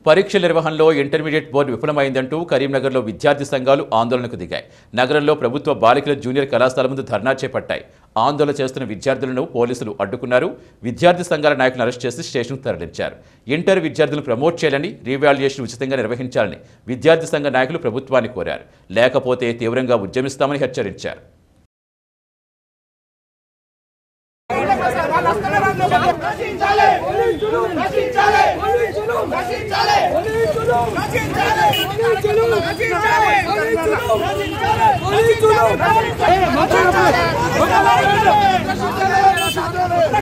పరీక్షల నిర్వహణలో intermediate board విఫలమైందంటూ కరీంనగర్లో విద్యార్థి సంఘాలు ఆందోళనకు దిగాయి. నగరంలో ప్రభుత్వ బాలికల జూనియర్ కళాశాల ముందు ధర్నా చేపట్టాయి. ఆందోళన చేస్తున్న విద్యార్థులను పోలీసులు అడ్డుకున్నారు. విద్యార్థి సంఘాల నాయకులను అరెస్ట్ చేసి స్టేషన్కు తరలించారు. ఇంటర్ విద్యార్థులను ప్రమోట్ చేయాలని, రీవాల్యుయేషన్ ఉచితంగా నిర్వహించాలని విద్యార్థి సంఘ నాయకులు ప్రభుత్వాన్ని కోరారు. లేకపోతే తీవ్రంగా ఉద్యమిస్తామని హెచ్చరించారు.